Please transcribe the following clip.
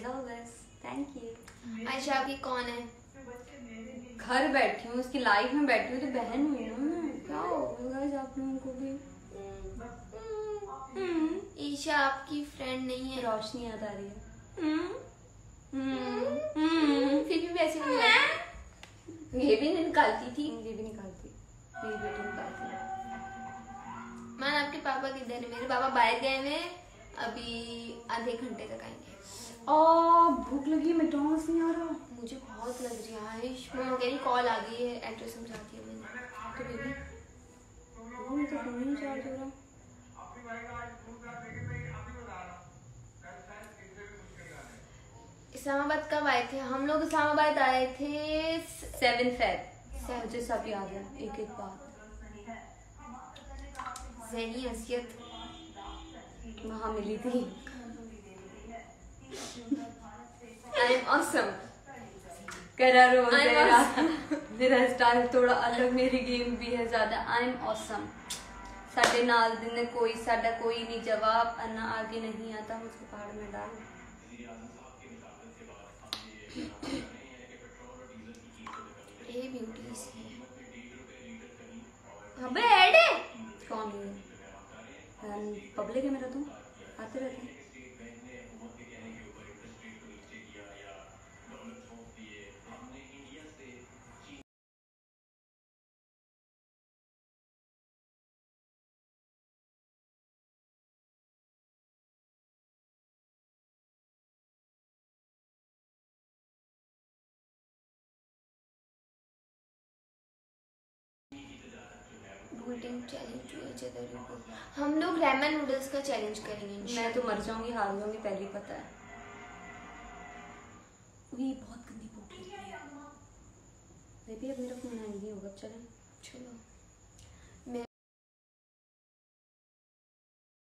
Is all this, thank you. Ayesha आपकी कौन है? घर बैठी हूँ, उसकी लाइफ में बैठी हूँ, तो बहन हुई हूँ मैं। क्या होगा गाइस आप लोगों को भी? ईशा आपकी फ्रेंड नहीं है। रोशनी याद आ रही है। फिर भी वैसे ये भी निकालती थी। ये भी निकालती, मेरी बेटी निकालती है। मान आपके पापा किधर है? मेरे पापा बाहर गए हैं, अभी आधे घंटे तक आएंगे। भूख लगी, मैकडॉनल्ड्स नहीं आ रहा। मुझे बहुत लग रही है आयुष। मम्मा कह रही कॉल आ गई है, एड्रेस समझाती है मैंने। तो बेबी तो फोन ही चार्ज हो रहा। इस्लामाबाद कब आए थे हम लोग? इस्लामाबाद आए थे 7 फेब। मुझे सब याद है, एक एक बात। ज़ैनी हसीयत वहाँ मिली थी। I am awesome. करा रोज मेरा स्टाइल थोड़ा अलग, मेरी गेम भी है ज्यादा। I am awesome. साडे नाल दिन कोई साडा कोई नहीं जवाब, अन्ना आगे नहीं आता मुझको पहाड़ में डाल। ये ब्यूटी सी है। अबे ऐड है। कौन है? पब्लिक है मेरा, तो आते रहते हैं। हम लोग रेमन नूडल्स का चैलेंज करेंगे। मैं तो मर जाऊंगी, हार जाऊंगी, पहले ही पता है। बहुत गंदी भूख लगी है। बेबी अब मेरा फोन हैंग नहीं होगा, चलें? चलो।